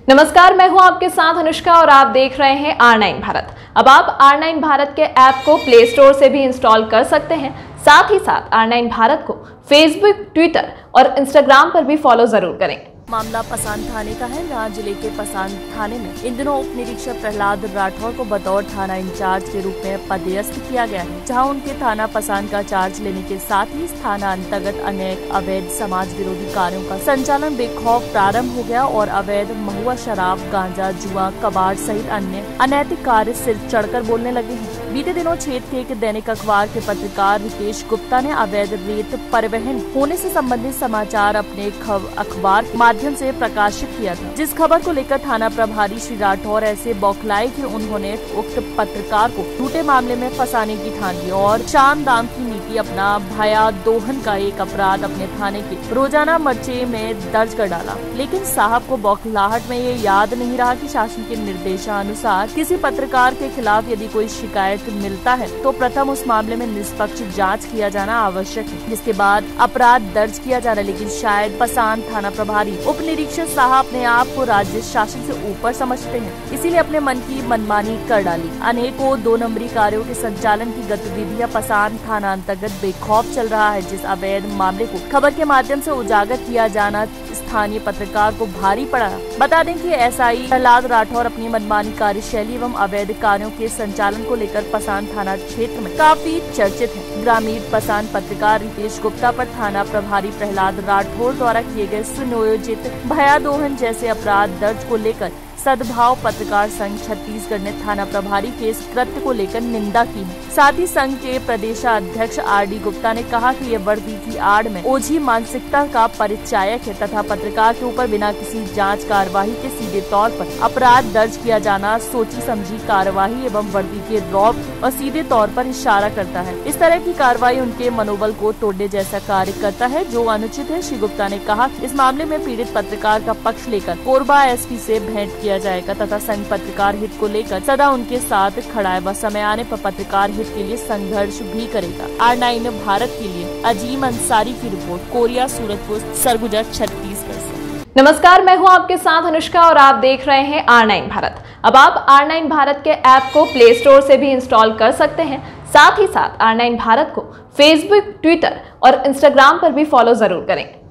नमस्कार, मैं हूं आपके साथ अनुष्का और आप देख रहे हैं R9 भारत। अब आप R9 भारत के ऐप को प्ले स्टोर से भी इंस्टॉल कर सकते हैं। साथ ही साथ R9 भारत को फेसबुक, ट्विटर और इंस्टाग्राम पर भी फॉलो जरूर करें। मामला पसान थाने का है। जहां जिले के पसान थाने में इन दिनों उप निरीक्षक प्रहलाद राठौर को बतौर थाना इंचार्ज के रूप में पदस्थ किया गया है। जहां उनके थाना पसान का चार्ज लेने के साथ ही इस थाना अंतर्गत अनेक अवैध समाज विरोधी कार्यों का संचालन बेखौफ प्रारंभ हो गया और अवैध महुआ, शराब, गांजा, जुआ, कबाड़ सहित अन्य अनैतिक कार्य सिर चढ़कर बोलने लगे हैं। बीते दिनों क्षेत्र के एक दैनिक अखबार के पत्रकार रितेश गुप्ता ने अवैध रेत परिवहन होने से संबंधित समाचार अपने अखबार के माध्यम से प्रकाशित किया था, जिस खबर को लेकर थाना प्रभारी श्री राठौर ऐसे बौखलाए कि उन्होंने उक्त पत्रकार को झूठे मामले में फंसाने की ठान ली और शाम दाम की नीति अपना भया दोहन का एक अपराध अपने थाने के रोजाना पर्चे में दर्ज कर डाला। लेकिन साहब को बौखलाहट में ये याद नहीं रहा कि शासन के निर्देशानुसार किसी पत्रकार के खिलाफ यदि कोई शिकायत मिलता है तो प्रथम उस मामले में निष्पक्ष जांच किया जाना आवश्यक है, जिसके बाद अपराध दर्ज किया जा रहा है। लेकिन शायद पसान थाना प्रभारी उप निरीक्षक साहब अपने आप को राज्य शासन से ऊपर समझते हैं, इसीलिए अपने मन की मनमानी कर डाली। अनेकों 2 नंबरी कार्यों के संचालन की गतिविधियां पसान थाना अंतर्गत बेखौफ चल रहा है, जिस अवैध मामले को खबर के माध्यम से उजागर किया जाना स्थानीय पत्रकार को भारी पड़ा। बता दें कि एसआई प्रहलाद राठौर अपनी मनमानी कार्यशैली एवं अवैध कार्यों के संचालन को लेकर पसान थाना क्षेत्र में काफी चर्चित है। ग्रामीण पसान पत्रकार रितेश गुप्ता पर थाना प्रभारी प्रहलाद राठौर द्वारा किए गए सुनियोजित भयादोहन जैसे अपराध दर्ज को लेकर सद्भाव पत्रकार संघ छत्तीसगढ़ ने थाना प्रभारी के इस कृत्य को लेकर निंदा की है। साथ ही संघ के प्रदेशाध्यक्ष आरडी गुप्ता ने कहा कि ये वर्दी की आड़ में ओझी मानसिकता का परिचायक है तथा पत्रकार के ऊपर बिना किसी जांच कार्यवाही के सीधे तौर पर अपराध दर्ज किया जाना सोची समझी कार्यवाही एवं वर्दी के रौब और सीधे तौर पर इशारा करता है। इस तरह की कार्रवाई उनके मनोबल को तोड़ने जैसा कार्य करता है, जो अनुचित है। श्री गुप्ता ने कहा इस मामले में पीड़ित पत्रकार का पक्ष लेकर कोरबा एसपी से भेंट किया जाएगा तथा संघ पत्रकार हित को लेकर सदा उनके साथ खड़ा है व समय आने पर पत्रकार हित के लिए संघर्ष भी करेगा। R9 भारत के लिए अजीम अंसारी की रिपोर्ट, कोरिया, सूरजपुर, सरगुजा, छत्तीसगढ़ से। नमस्कार, मैं हूं आपके साथ अनुष्का और आप देख रहे हैं R9 भारत। अब आप R9 भारत के ऐप को प्ले स्टोर से भी इंस्टॉल कर सकते हैं। साथ ही साथ R9 भारत को फेसबुक, ट्विटर और इंस्टाग्राम पर भी फॉलो जरूर करें।